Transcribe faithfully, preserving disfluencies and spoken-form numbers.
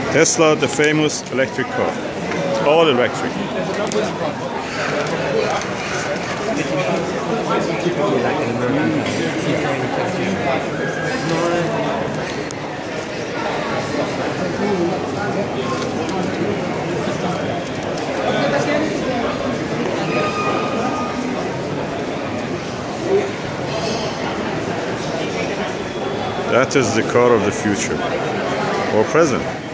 Tesla, the famous electric car. All electric. That is the car of the future, or present.